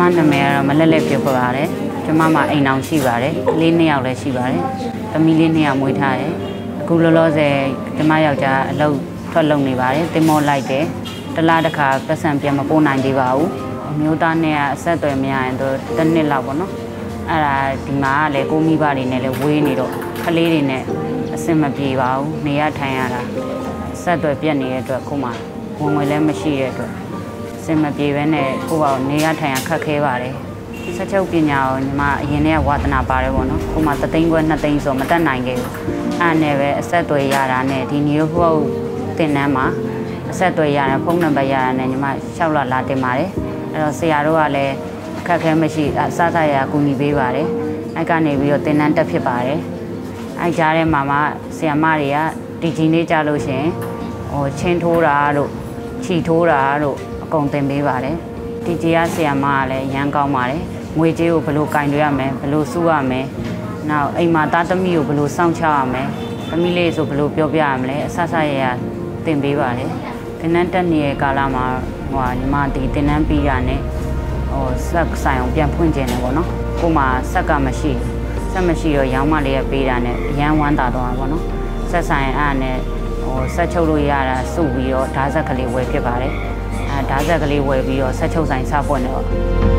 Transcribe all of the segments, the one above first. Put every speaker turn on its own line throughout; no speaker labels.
နာမည်ကတော့မလက်လက်ပြောပြပါတယ်ကျမမှာအိမ်အောင်ရှိပါတယ်ကလေး2ယောက်လည်းရှိပါတယ်သမီးလေး2ယောက်မွေးထားတယ်အခုလောလောဆယ်ကျမယောက်ျားအလုပ်ထွက်လုပ်နေပါတယ်တင်မောလိုက်တယ်တစ်လားတစ်ခါပတ်စံပြန်မပို့နိုင်သေးပါဘူးအမျိုးသားနဲ့အဆက်အသွယ်မရရင်တော့တစ်နှစ်လောက်ပေါ့နော်အဲ့ဒါဒီမှာကလည်းကိုမိဘတွေနဲ့လည်းဝေးနေတော့ကလေးတွေနဲ့အဆင်မပြေပါဘူးနေရထိုင်ရတာဆက်သွယ်ပြတ်နေတဲ့အတွက်ခုမှဝင်ငွေလည်းမရှိတဲ့အတွက်အဆင်မပြေဘဲနဲ့ကိုယ့်ဘာနေရထိုင်ရခက်ခဲပါတယ်ဆက်ချုပ်ပညာကိုညီမအရင်ကဝါသနာပါတယ်ပေါ့နော်ခုမှ3သိန်းခွဲ2သိန်းဆိုမတက်နိုင်ခဲ့ဘူးအဲ့နဲ့ပဲအဆက်အသွယ်ရတာနဲ့ဒီနည်းဟုတ်တင်နန်းမှာအဆက်အသွယ်ရတဲ့ဖုန်းနံပါတ်ရတာနဲ့ညီမ6လလာတင်ပါတယ်အဲ့တော့ဆရာတို့ကလည်းအခက်ခဲမရှိအစားစားရကူညီပေးပါတယ်အဲ့ကနေပြီးတော့တင်နန်းတက်ဖြစ်ပါတယ်အဲ့ကြားထဲမှာဆရာမတွေကဒီကြီးနေကြလို့ရှင်ချင်းထိုးတာတို့ခြီထိုးတာတို့အကုန်သင်ပေးပါတယ်ဒီကြီးကဆရာမကလည်းရမ်းကောင်းပါတယ်ငွေကြေးကိုဘယ်လိုကင်တွေရမယ်ဘယ်လိုစုရမယ်နောက်အိမ်မှာသားသမီးကိုဘယ်လိုစောင့်ချရမယ်သမီးလေးဆိုဘယ်လိုပြောပြရမလဲအဆဆရသင်ပေးပါတယ်တင်နန်းတက်နေတဲ့ကာလမှာညီမဒီတင်နန်းပြီးရနဲ့ဆက်ဆိုင်အောင်ပြန်ဖွင့်ကျင်တယ်ပေါ့နော်ကိုမှဆက်ကမရှိဆက်မရှိတော့ရောင်းမလေးရပေးတာနဲ့အရန်ဝမ်းသာသွားတာပေါ့နော်ဆက်ဆိုင်အဲ့နဲ့ဆက်ချုပ်လို့ရတာစုပြီးတော့ဓာတ်ဆက်ကလေးဝယ်ဖြစ်ပါတယ်ဓာတ်ဆက်ကလေးဝယ်ပြီးတော့ဆက်ချုပ်ဆိုင်စပွင့်တယ်ပေါ့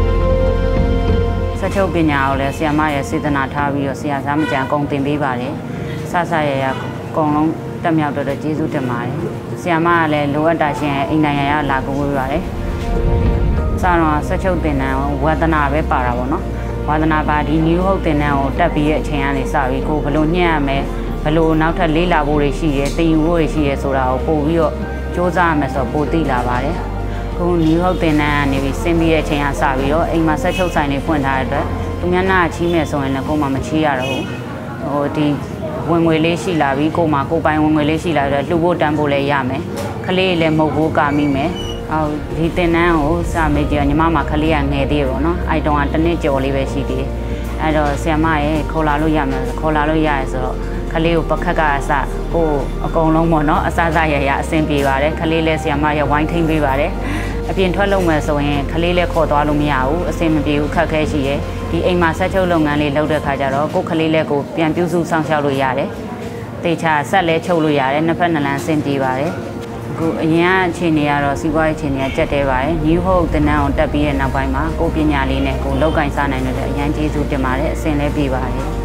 ဆက်ချုပ်ပညာကိုလည်းဆရာမရဲ့စေတနာထားပြီးတော့ဆရာစားမကြံအကုန်သင်ပေးပါတယ်ဆဆရရအကုန်လုံးတက်မြောက်တော့ကျေးဇူးတင်ပါတယ်ဆရာမကလည်းလိုအပ်တာရှင်အိမ်တိုင်းရလာကူပေးပါတယ်စာတော့ဆက်ချုပ်တင်တန်းဝါသနာပဲပါတာပေါ့နော်ဝါသနာပါဒီ new ဟုတ်တင်တန်းကိုတက်ပြီးတဲ့အချိန်ကနေစပြီးကိုဘယ်လိုညှက်ရမယ်ဘယ်လိုနောက်ထပ်လေးလာဖို့တွေရှိရဲတင်ယူဖို့တွေရှိရဲဆိုတာကိုပို့ပြီးတော့စူးစမ်းရမယ်ဆိုတော့ပိုသိလာပါတယ်ခု new ဟုတ်တင်တန်းကနေပြီးဆင်းပြီးတဲ့အချိန်ကစပြီးတော့အိမ်မှာဆက်ချုပ်ဆိုင်တွေဖွင့်ထားတဲ့အတွက်သူများနာချီးမယ်ဆိုရင်လည်းကိုမှမချီးရတော့ဘူးဒီဝင်ငွေလေးရှိလာပြီးကိုမှကိုပိုင်ဝင်ငွေလေးရှိလာတော့လှူဖို့တန်းဖို့လည်းရမယ်ခလေးလည်းမဟုတ်ဘူးကာမိမယ်ဒီတင်နန်းကိုစမေးကြညီမမှာခလေးကငယ်သေးပေါ့နော်အဲ့တုန်းကတစ်နှစ်ကျော်လေးပဲရှိသေးတယ်အဲ့တော့ဆရာမရဲ့ခေါ်လာလို့ရမယ်ခေါ်လာလို့ရရဲဆိုတော့ခလေးကိုပခက်ကအစကိုအကုန်လုံးပေါ့နော်အစားစားရရအဆင်ပြေပါတယ်ခလေးလည်းဆရာမရဲ့ဝိုင်းထိန်ပေးပါတယ်အပြင်ထွက်လို့မယ်ဆိုရင်ခလေးလည်းခေါ်သွားလို့မရဘူးအဆင်မပြေဘူးခက်ခဲရှိရဲဒီအိမ်မှာဆက်ချုပ်လုပ်ငန်းလေးလုပ်တဲ့ခါကျတော့ကိုခလေးလည်းကိုပြန်ပြုစုဆောင်ရှောက်လို့ရတယ်တေချာဆက်လဲချုပ်လို့ရတယ်နှစ်ဖက်နှစ်လမ်းအဆင်ပြေပါတယ်အခုအရင်ကအခြေအနေကတော့စီးပွားရေးအခြေအနေကကြက်တဲပါတယ် new hope တင်နန်းအောင်တက်ပြီးတဲ့နောက်ပိုင်းမှာကိုပညာလေးနဲ့ကိုလောက်ကင်စားနိုင်တဲ့အရန်ကျေးဇူးတင်ပါတယ်အဆင်လည်းပြေပါတယ်